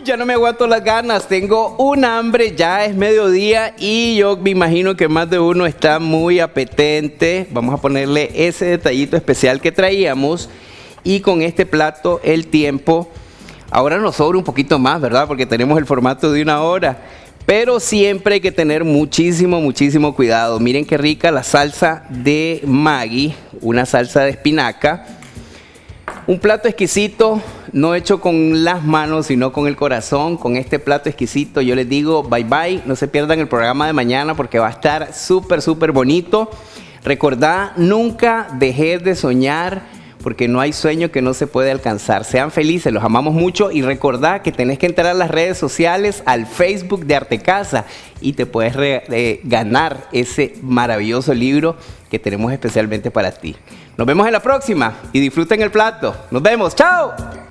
Ya no me aguanto las ganas, tengo un hambre, ya es mediodía y yo me imagino que más de uno está muy apetente. Vamos a ponerle ese detallito especial que traíamos y con este plato el tiempo, ahora nos sobra un poquito más, ¿verdad? Porque tenemos el formato de 1 hora, pero siempre hay que tener muchísimo cuidado. Miren qué rica la salsa de Maggi, una salsa de espinaca. Un plato exquisito, no hecho con las manos, sino con el corazón. Con este plato exquisito yo les digo bye bye. No se pierdan el programa de mañana porque va a estar súper bonito. Recordá, nunca dejes de soñar porque no hay sueño que no se puede alcanzar. Sean felices, los amamos mucho y recordá que tenés que entrar a las redes sociales, al Facebook de Artecasa y te puedes ganar ese maravilloso libro que tenemos especialmente para ti. Nos vemos en la próxima y disfruten el plato. Nos vemos. ¡Chao!